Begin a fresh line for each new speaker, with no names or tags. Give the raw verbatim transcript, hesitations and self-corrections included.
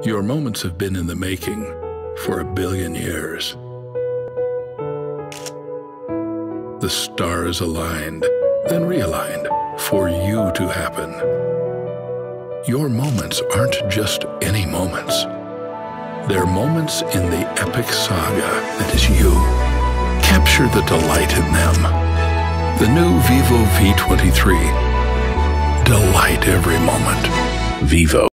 Your moments have been in the making for a billion years. The stars aligned, then realigned for you to happen. Your moments aren't just any moments. They're moments in the epic saga that is you. Capture the delight in them. The new VIVO V twenty-three. Delight every moment. VIVO.